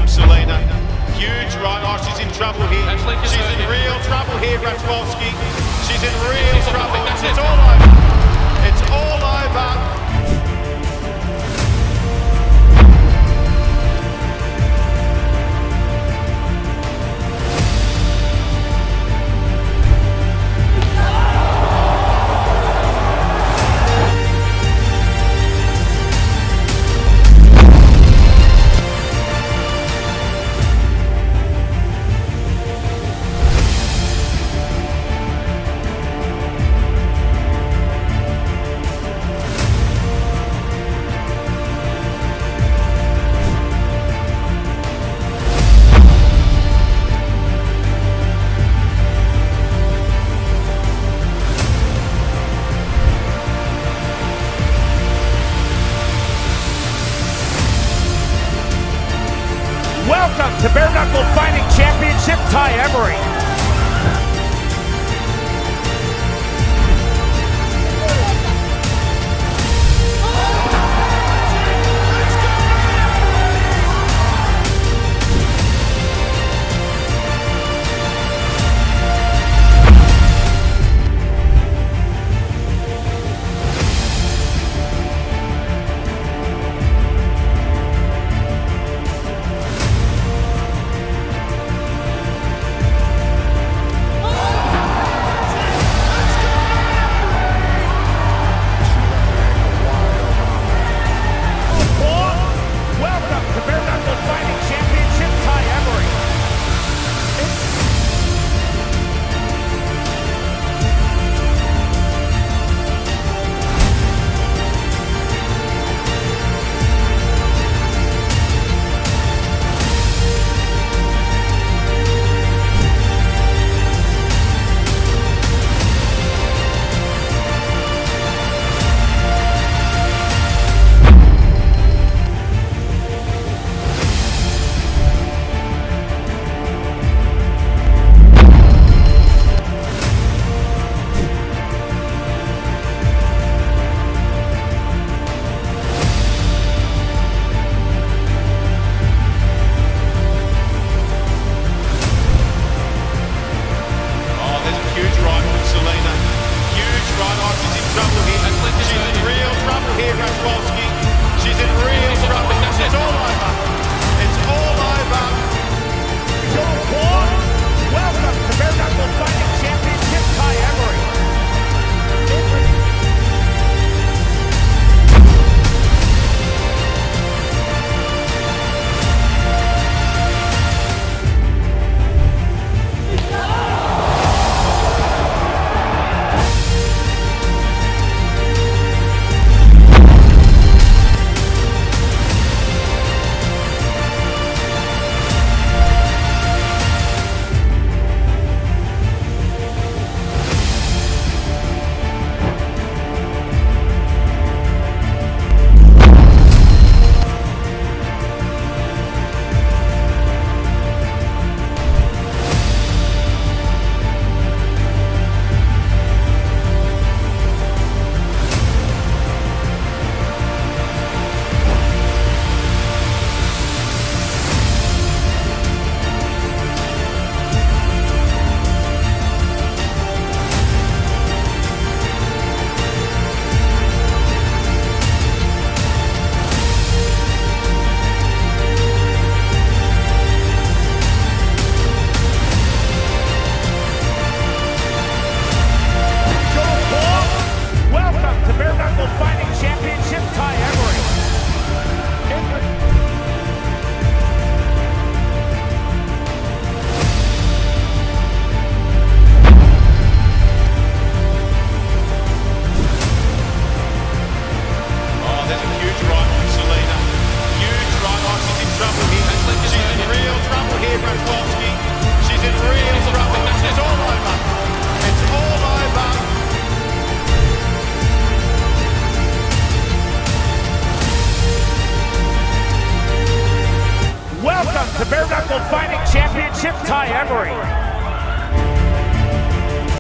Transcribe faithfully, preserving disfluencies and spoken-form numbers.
from Selena. Huge right. Oh, she's in trouble here. She's in real trouble here, Raczkowski. She's in real trouble. It's all over. It's all over. Welcome to Bare Knuckle Fighting Championship, Ty Emery. She's in real trouble. It's all over. It's all over. Joe Paul, welcome to Bare Knuckle Fighting Championship, Ty Emery. To Bare Knuckle Fighting Championship, Ty Emery.